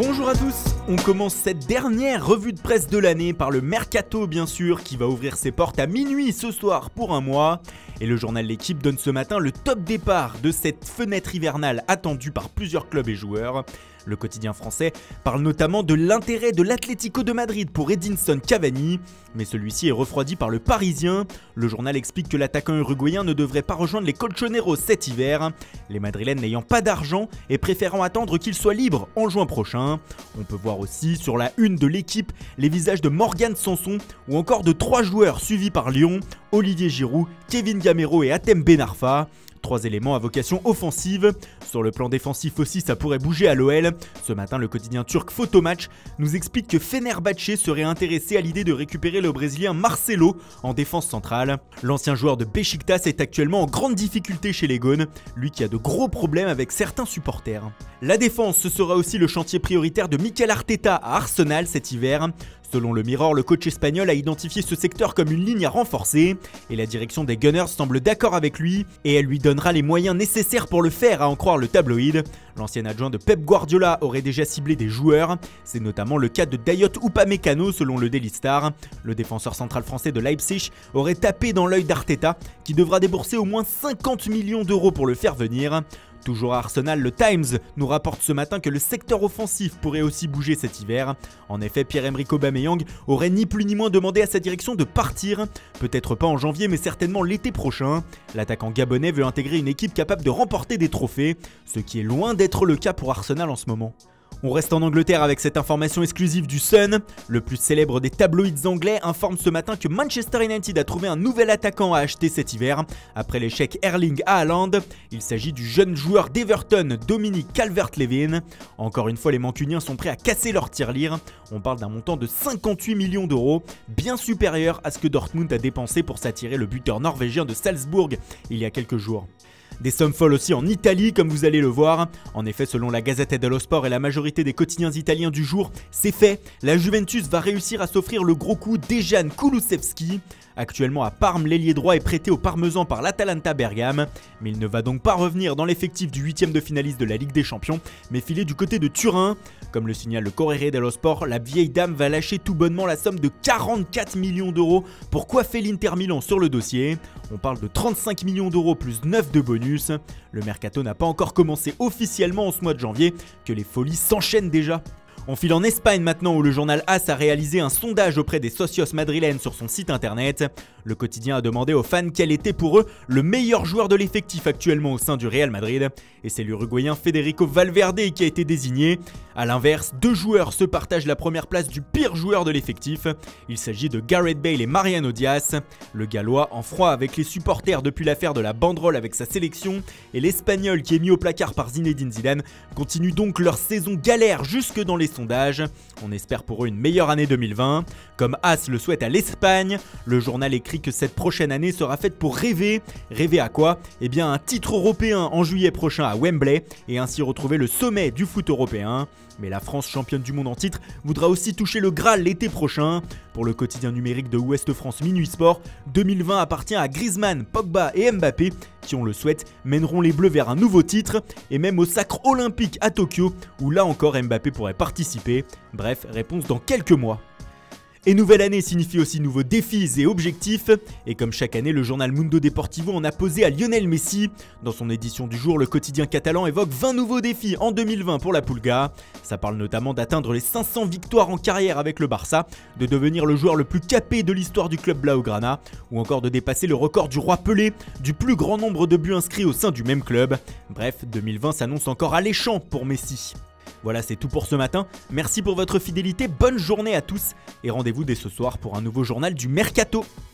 Bonjour à tous, on commence cette dernière revue de presse de l'année par le Mercato bien sûr qui va ouvrir ses portes à minuit ce soir pour un mois. Et le journal L'Équipe donne ce matin le top départ de cette fenêtre hivernale attendue par plusieurs clubs et joueurs. Le quotidien français parle notamment de l'intérêt de l'Atlético de Madrid pour Edinson Cavani, mais celui-ci est refroidi par le Parisien. Le journal explique que l'attaquant uruguayen ne devrait pas rejoindre les Colchoneros cet hiver, les Madrilènes n'ayant pas d'argent et préférant attendre qu'il soit libre en juin prochain. On peut voir aussi sur la une de L'Équipe les visages de Morgan Sanson ou encore de 3 joueurs suivis par Lyon, Olivier Giroud, Kevin Gamero et Hatem Ben Arfa. 3 éléments à vocation offensive. Sur le plan défensif aussi, ça pourrait bouger à l'OL. Ce matin, le quotidien turc Photomatch nous explique que Fenerbahçe serait intéressé à l'idée de récupérer le Brésilien Marcelo en défense centrale. L'ancien joueur de Beşiktaş est actuellement en grande difficulté chez les Gones, lui qui a de gros problèmes avec certains supporters. La défense, ce sera aussi le chantier prioritaire de Mikel Arteta à Arsenal cet hiver. Selon le Mirror, le coach espagnol a identifié ce secteur comme une ligne à renforcer et la direction des Gunners semble d'accord avec lui et elle lui donnera les moyens nécessaires pour le faire, à en croire le tabloïd. L'ancien adjoint de Pep Guardiola aurait déjà ciblé des joueurs, c'est notamment le cas de Dayot Upamecano selon le Daily Star. Le défenseur central français de Leipzig aurait tapé dans l'œil d'Arteta qui devra débourser au moins 50 millions d'euros pour le faire venir. Toujours à Arsenal, le Times nous rapporte ce matin que le secteur offensif pourrait aussi bouger cet hiver. En effet, Pierre-Emerick Aubameyang aurait ni plus ni moins demandé à sa direction de partir. Peut-être pas en janvier, mais certainement l'été prochain. L'attaquant gabonais veut intégrer une équipe capable de remporter des trophées, ce qui est loin d'être le cas pour Arsenal en ce moment. On reste en Angleterre avec cette information exclusive du Sun. Le plus célèbre des tabloïds anglais informe ce matin que Manchester United a trouvé un nouvel attaquant à acheter cet hiver. Après l'échec Erling Haaland, il s'agit du jeune joueur d'Everton, Dominic Calvert-Lewin. Encore une fois, les Mancuniens sont prêts à casser leur tirelire. On parle d'un montant de 58 millions d'euros, bien supérieur à ce que Dortmund a dépensé pour s'attirer le buteur norvégien de Salzbourg il y a quelques jours. Des sommes folles aussi en Italie comme vous allez le voir. En effet, selon la Gazzetta dello Sport et la majorité des quotidiens italiens du jour, c'est fait, la Juventus va réussir à s'offrir le gros coup Dejan Kulusevski. Actuellement à Parme, l'ailier droit est prêté au Parmesan par l'Atalanta Bergame, mais il ne va donc pas revenir dans l'effectif du 8e de finaliste de la Ligue des Champions, mais filer du côté de Turin. Comme le signale le Corriere dello Sport, la vieille dame va lâcher tout bonnement la somme de 44 millions d'euros pour coiffer l'Inter Milan sur le dossier. On parle de 35 millions d'euros plus 9 de bonus. Le mercato n'a pas encore commencé officiellement en ce mois de janvier, que les folies s'enchaînent déjà. On file en Espagne maintenant où le journal AS a réalisé un sondage auprès des socios madrilènes sur son site internet. Le quotidien a demandé aux fans quel était pour eux le meilleur joueur de l'effectif actuellement au sein du Real Madrid. Et c'est l'Uruguayen Federico Valverde qui a été désigné. A l'inverse, 2 joueurs se partagent la première place du pire joueur de l'effectif. Il s'agit de Gareth Bale et Mariano Diaz. Le Gallois en froid avec les supporters depuis l'affaire de la banderole avec sa sélection. Et l'Espagnol qui est mis au placard par Zinedine Zidane continue donc leur saison galère jusque dans les sondages. On espère pour eux une meilleure année 2020. Comme AS le souhaite à l'Espagne, le journal écrit que cette prochaine année sera faite pour rêver. Rêver à quoi? Eh bien un titre européen en juillet prochain à Wembley et ainsi retrouver le sommet du foot européen. Mais la France, championne du monde en titre, voudra aussi toucher le Graal l'été prochain. Pour le quotidien numérique de Ouest France Minuit Sport, 2020 appartient à Griezmann, Pogba et Mbappé qui, on le souhaite, mèneront les Bleus vers un nouveau titre et même au sacre olympique à Tokyo où là encore Mbappé pourrait participer. Bref, réponse dans quelques mois. Et nouvelle année signifie aussi nouveaux défis et objectifs. Et comme chaque année, le journal Mundo Deportivo en a posé à Lionel Messi. Dans son édition du jour, le quotidien catalan évoque 20 nouveaux défis en 2020 pour la Pulga. Ça parle notamment d'atteindre les 500 victoires en carrière avec le Barça, de devenir le joueur le plus capé de l'histoire du club blaugrana, ou encore de dépasser le record du roi Pelé, du plus grand nombre de buts inscrits au sein du même club. Bref, 2020 s'annonce encore alléchant pour Messi. Voilà, c'est tout pour ce matin. Merci pour votre fidélité, bonne journée à tous et rendez-vous dès ce soir pour un nouveau journal du Mercato.